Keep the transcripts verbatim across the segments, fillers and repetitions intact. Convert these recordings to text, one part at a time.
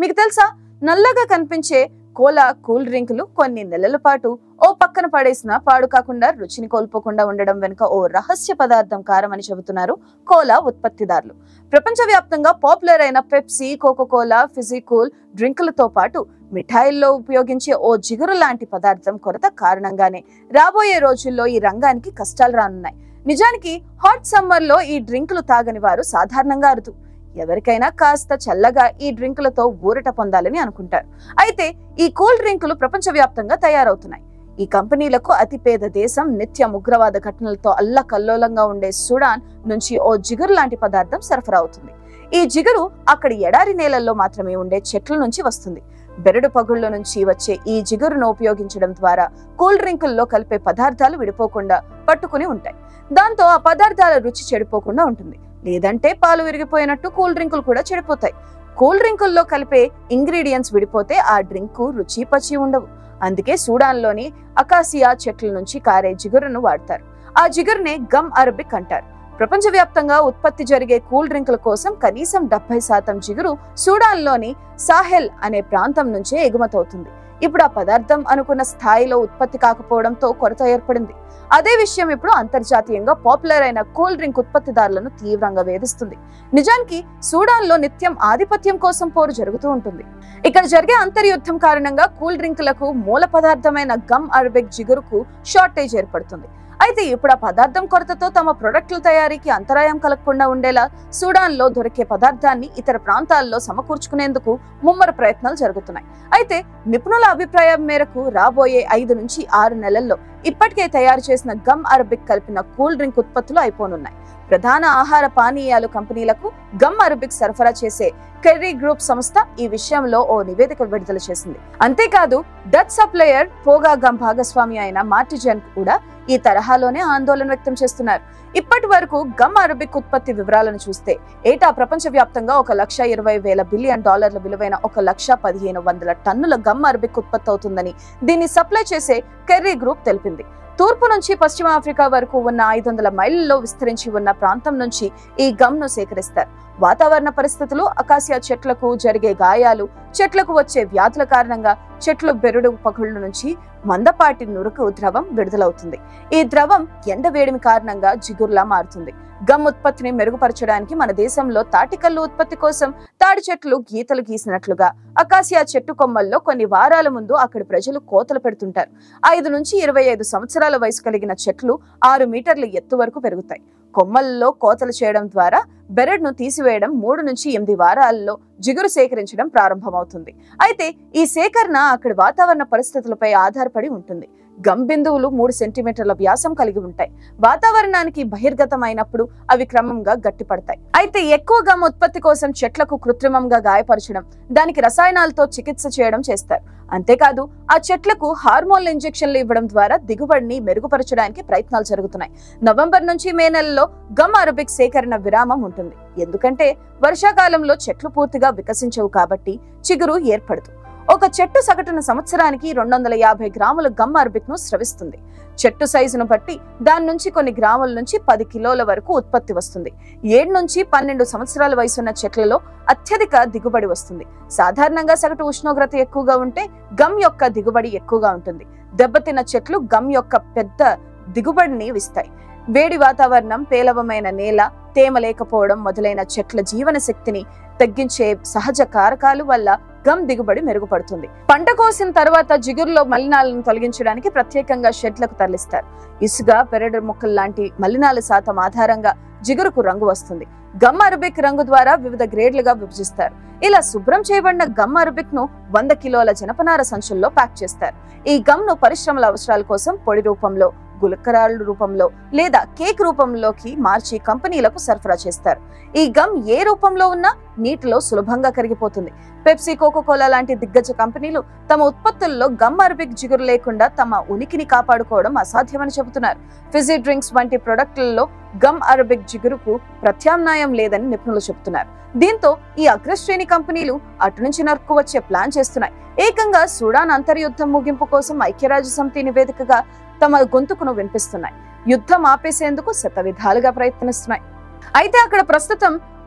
మీకు తెలుసా, నల్లగా కనిపించే కోలా కూల్ డ్రింకులు కొన్ని నెలల పాటు ఓ పక్కన పడేసినా పాడు కాకుండా రుచిని కోల్పోకుండా ఉండడం వెనుక ఓ రహస్య పదార్థం కారమని చెబుతున్నారు కోలా ఉత్పత్తిదారులు. ప్రపంచవ్యాప్తంగా పాపులర్ అయిన పెప్సీ, కోకోకోలా, ఫిజీ కూల్ డ్రింకులతో పాటు మిఠాయిల్లో ఉపయోగించే ఓ జిగురు లాంటి పదార్థం కొరత కారణంగానే రాబోయే రోజుల్లో ఈ రంగానికి కష్టాలు రానున్నాయి. నిజానికి హాట్ సమ్మర్ లో ఈ డ్రింకులు తాగని వారు సాధారణంగా అరుదు. ఎవరికైనా కాస్త చల్లగా ఈ డ్రింకులతో ఊరట పొందాలని అనుకుంటారు. అయితే ఈ కూల్ డ్రింకులు ప్రపంచవ్యాప్తంగా తయారవుతున్నాయి. ఈ కంపెనీలకు అతి పేద దేశం నిత్యం ఉగ్రవాద ఘటనలతో అల్లకల్లోలంగా ఉండే సుడాన్ నుంచి ఓ జిగురు లాంటి పదార్థం సరఫరా అవుతుంది. ఈ జిగురు అక్కడి ఎడారి నేలల్లో మాత్రమే ఉండే చెట్ల నుంచి వస్తుంది. బెరడు పగుళ్ళ నుంచి వచ్చే ఈ జిగురును ఉపయోగించడం ద్వారా కూల్ డ్రింకుల్లో కలిపే పదార్థాలు విడిపోకుండా పట్టుకుని ఉంటాయి. దాంతో ఆ పదార్థాల రుచి చెడిపోకుండా ఉంటుంది. లేదంటే పాలు విరిగిపోయినట్టు కూల్ డ్రింకులు కూడా చెడిపోతాయి. కూల్ డ్రింకుల్లో కలిపే ఇంగ్రీడియంట్స్ విడిపోతే ఆ డ్రింకు రుచి పచి ఉండవు. అందుకే సూడాన్లోని అకాసియా చెట్ల నుంచి కారే జిగురును వాడతారు. ఆ జిగురునే గమ్ అరబిక్ అంటారు. ప్రపంచవ్యాప్తంగా ఉత్పత్తి జరిగే కూల్ డ్రింకుల కోసం కనీసం డెబ్బై శాతం జిగురు సూడాన్లోని సాహెల్ అనే ప్రాంతం నుంచే ఎగుమతవుతుంది. ఇప్పుడు ఆ పదార్థం అనుకున్న స్థాయిలో ఉత్పత్తి కాకపోవడంతో కొరత ఏర్పడింది. అదే విషయం ఇప్పుడు అంతర్జాతీయంగా పాపులర్ అయిన కూల్ డ్రింక్ ఉత్పత్తిదారులను తీవ్రంగా వేధిస్తుంది. నిజానికి సూడాన్ లో నిత్యం ఆధిపత్యం కోసం పోరు జరుగుతూ ఉంటుంది. ఇక్కడ జరిగే అంతర్యుద్ధం కారణంగా కూల్ డ్రింకులకు మూల పదార్థమైన గమ్ అరబిక్ జిగురుకు షార్టేజ్ ఏర్పడుతుంది. అయితే ఇప్పుడు ఆ పదార్థం కొరతతో తమ ప్రొడక్టుల తయారీకి అంతరాయం కలగకుండా ఉండేలా సూడాన్ లో దొరికే పదార్థాన్ని ఇతర ప్రాంతాల్లో సమకూర్చుకునేందుకు ముమ్మర ప్రయత్నాలు జరుగుతున్నాయి. అయితే నిపుణుల అభిప్రాయం మేరకు రాబోయే ఐదు నుంచి ఆరు నెలల్లో ఇప్పటికే తయారు చేసిన గమ్ అరబిక్ కలిపిన కూల్ డ్రింక్ ఉత్పత్తులు అయిపోనున్నాయి. ప్రధాన ఆహార పానీయాలు కంపెనీలకు గమ్ అరబిక్ సరఫరా చేసే కెర్రీ గ్రూప్ సంస్థ ఈ విషయంలో ఓ నివేదిక విడుదల చేసింది. అంతేకాదు డచ్ సప్లయర్ పోగా గమ్ భాగస్వామి అయిన మార్టిజన్ కూడా ఈ తరహాలోనే ఆందోళన వ్యక్తం చేస్తున్నారు. ఇప్పటి వరకు గమ్ అరబిక్ ఉత్పత్తి వివరాలను చూస్తే ఏటా ప్రపంచ వ్యాప్తంగా ఒక లక్ష ఇరవై వేల బిలియన్ డాలర్ల విలువైన ఒక లక్ష పదిహేను వందల టన్నుల గమ్ అరబిక్ ఉత్పత్తి అవుతుందని దీన్ని సప్లై చేసే కెర్రీ గ్రూప్ తెలిపింది. తూర్పు నుంచి పశ్చిమ ఆఫ్రికా వరకు ఉన్న ఐదు వందల మైళ్లలో విస్తరించి ఉన్న ప్రాంతం నుంచి ఈ గమ్ ను సేకరిస్తారు. వాతావరణ పరిస్థితులు, అకాసియా చెట్లకు జరిగే గాయాలు, చెట్లకు వచ్చే వ్యాధుల కారణంగా చెట్లు బెరడు పగుళ్ళ నుంచి మందపాటి నురుకు ద్రవం విడుదలవుతుంది. ఈ ద్రవం ఎండ వేడిమి కారణంగా జిగురులా మారుతుంది. గమ్ ఉత్పత్తిని మెరుగుపరచడానికి మన దేశంలో తాటికల్లు ఉత్పత్తి కోసం తాడి చెట్లు గీతలు గీసినట్లుగా అకాసియా చెట్టు కొమ్మల్లో కొన్ని వారాల ముందు అక్కడి ప్రజలు కోతలు పెడుతుంటారు. ఐదు నుంచి ఇరవై ఐదు సంవత్సరాల వయసు కలిగిన చెట్లు ఆరు మీటర్ల ఎత్తు వరకు పెరుగుతాయి. కొమ్మల్లో కోతలు చేయడం ద్వారా బెరడ్ను తీసివేయడం మూడు నుంచి ఎనిమిది వారాల్లో జిగురు సేకరించడం ప్రారంభమవుతుంది. అయితే ఈ సేకరణ అక్కడి వాతావరణ పరిస్థితులపై ఆధారపడి ఉంటుంది. గమ్ బిందువులు మూడు సెంటీమీటర్ల వ్యాసం కలిగి ఉంటాయి. వాతావరణానికి బహిర్గతమైనప్పుడు అవి క్రమంగా గట్టిపడతాయి. అయితే ఎక్కువ గమ్ ఉత్పత్తి కోసం చెట్లకు కృత్రిమంగా గాయపరచడం, దానికి రసాయనాలతో చికిత్స చేయడం చేస్తారు. అంతేకాదు ఆ చెట్లకు హార్మోన్ల ఇంజెక్షన్లు ఇవ్వడం ద్వారా దిగుబడిని మెరుగుపరచడానికి ప్రయత్నాలు జరుగుతున్నాయి. నవంబర్ నుంచి మే నెలలో గమ్ అరబిక్ సేకరణ విరామం ఉంటుంది. ఎందుకంటే వర్షాకాలంలో చెట్లు పూర్తిగా వికసించవు కాబట్టి చిగురు ఏర్పడదు. ఒక చెట్టు సగటున సంవత్సరానికి రెండు వందల యాభై గ్రాముల గమ్ అరబిక్ ను స్రవిస్తుంది. చెట్టు సైజును బట్టి దాని నుంచి కొన్ని గ్రాముల నుంచి పది కిలోల వరకు ఉత్పత్తి వస్తుంది. ఏడు నుంచి పన్నెండు సంవత్సరాల వయసున్న చెట్లలో అత్యధిక దిగుబడి వస్తుంది. సాధారణంగా సగటు ఉష్ణోగ్రత ఎక్కువగా ఉంటే గమ్ యొక్క దిగుబడి ఎక్కువగా ఉంటుంది. దెబ్బతిన్న చెట్లు గమ్ యొక్క పెద్ద దిగుబడిని ఇస్తాయి. వేడి వాతావరణం, పేలవమైన నేల, తేమ లేకపోవడం మొదలైన చెట్ల జీవన శక్తిని తగ్గించే సహజ కారకాలు వల్ల గమ్ దిగుబడి మెరుగుపడుతుంది. పంట కోసిన తర్వాత జిగురులో మలినాలను తొలగించడానికి ప్రత్యేకంగా షెడ్లకు తరలిస్తారు. ఇసుక, పెరడు మొక్కలు లాంటి మలినాల శాతం ఆధారంగా జిగురుకు రంగు వస్తుంది. గమ్ అరబిక్ రంగు ద్వారా వివిధ గ్రేడ్లుగా విభజిస్తారు. ఇలా శుభ్రం చేయబడిన గమ్ అరబిక్ ను వంద కిలోల జనపనార సంచుల్లో ప్యాక్ చేస్తారు. ఈ గమ్ ను పరిశ్రమల అవసరాల కోసం పొడి రూపంలో, గులకరాళ్ళు రూపంలో లేదా కేక్ రూపంలోకి మార్చి కంపెనీలకు సరఫరా చేస్తారు. ఈ గమ్ ఏ రూపంలో ఉన్నా నీటిలో సులభంగా కరిగిపోతుంది. పెప్సీ, కోకోకోలా లాంటి దిగ్గజ కంపెనీలు తమ ఉత్పత్తుల్లో గమ్ అరబిక్ జిగురు లేకుండా తమ ఉనికిని కాపాడుకోవడం అసాధ్యమని చెబుతున్నారు. ఫిజీ డ్రింక్స్ వంటి ప్రొడక్టులలో గమ్ అరబిక్ జిగురుకు ప్రత్యామ్నాయం లేదని నిపుణులు చెబుతున్నారు. దీంతో ఈ అగ్రశ్రేణి కంపెనీలు అటు నుంచి నరుక్కు వచ్చే ప్లాన్ చేస్తున్నాయి. ఏకంగా సూడాన్ అంతర్యుద్ధం ముగింపు కోసం ఐక్యరాజ్య సమితి నివేదికగా తమ గొంతుకును వినిపిస్తున్నాయి. యుద్ధం ఆపేసేందుకు శత విధాలుగా ప్రయత్నిస్తున్నాయి. అయితే అక్కడ ప్రస్తుతం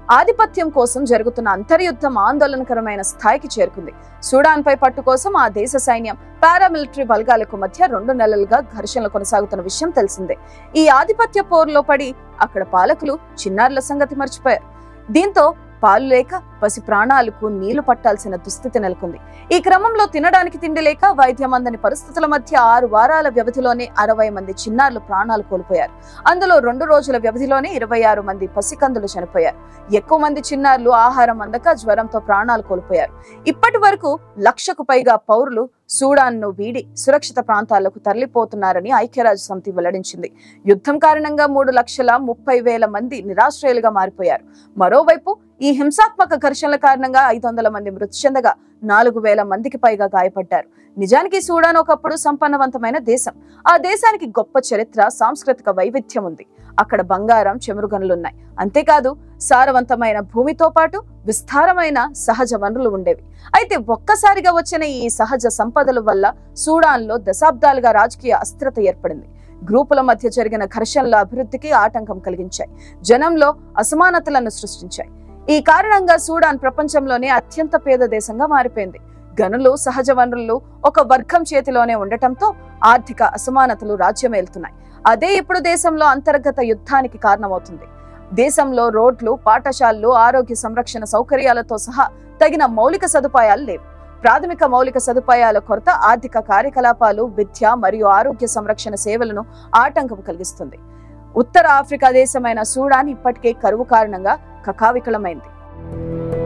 ఆధిపత్యం కోసం జరుగుతున్న అంతర్యుద్ధం ఆందోళనకరమైన స్థాయికి చేరుకుంది. సూడాన్ పై పట్టు కోసం ఆ దేశ సైన్యం, పారామిలిటరీ బలగాలకు మధ్య రెండు నెలలుగా ఘర్షణలు కొనసాగుతున్న విషయం తెలిసిందే. ఈ ఆధిపత్య పోరులో పడి అక్కడ పాలకులు చిన్నారుల సంగతి మర్చిపోయారు. దీంతో పాలు లేక పసి ప్రాణాలకు నీళ్లు పట్టాల్సిన దుస్థితి నెలకొంది. ఈ క్రమంలో తినడానికి తిండి లేక వైద్యం అందని పరిస్థితుల మధ్య ఆరు వారాల వ్యవధిలోనే అరవై మంది చిన్నారులు ప్రాణాలు కోల్పోయారు. అందులో రెండు రోజుల వ్యవధిలోనే ఇరవై ఆరు మంది పసికందులు చనిపోయారు. ఎక్కువ మంది చిన్నారులు ఆహారం అందక జ్వరంతో ప్రాణాలు కోల్పోయారు. ఇప్పటి వరకు లక్షకు పైగా పౌరులు సూడాన్ ను వీడి సురక్షిత ప్రాంతాలకు తరలిపోతున్నారని ఐక్యరాజ్య సమితి వెల్లడించింది. యుద్ధం కారణంగా మూడు లక్షల ముప్పై వేల మంది నిరాశ్రయులుగా మారిపోయారు. మరోవైపు ఈ హింసాత్మక ఘర్షణల కారణంగా ఐదు వందల మంది మృతి చెందగా నాలుగు వేల మందికి పైగా గాయపడ్డారు. నిజానికి సూడాన్ ఒకప్పుడు సంపన్నవంతమైన దేశం. ఆ దేశానికి గొప్ప చరిత్ర, సాంస్కృతిక వైవిధ్యం ఉంది. అక్కడ బంగారం, చెమురు గనులున్నాయి. అంతేకాదు సారవంతమైన భూమితో పాటు విస్తారమైన సహజ వనరులు ఉండేవి. అయితే ఒక్కసారిగా వచ్చిన ఈ సహజ సంపదల వల్ల సూడాన్ లో దశాబ్దాలుగా రాజకీయ అస్థిరత ఏర్పడింది. గ్రూపుల మధ్య జరిగిన ఘర్షణల అభివృద్ధికి ఆటంకం కలిగించాయి. జనంలో అసమానతలను సృష్టించాయి. ఈ కారణంగా సూడాన్ ప్రపంచంలోనే అత్యంత పేద దేశంగా మారిపోయింది. గనులు, సహజ వనరులు ఒక వర్గం చేతిలోనే ఉండటంతో ఆర్థిక అసమానతలు రాజ్యమేలుతున్నాయి. అదే ఇప్పుడు దేశంలో అంతర్గత యుద్ధానికి కారణమవుతుంది. దేశంలో రోడ్లు, పాఠశాలలు, ఆరోగ్య సంరక్షణ సౌకర్యాలతో సహా తగిన మౌలిక సదుపాయాలు లేవు. ప్రాథమిక మౌలిక సదుపాయాల కొరత ఆర్థిక కార్యకలాపాలు, విద్య మరియు ఆరోగ్య సంరక్షణ సేవలను ఆటంకం కలిగిస్తుంది. ఉత్తర ఆఫ్రికా దేశమైన సూడాన్ ఇప్పటికే కరువు కారణంగా కకావికలమైంది.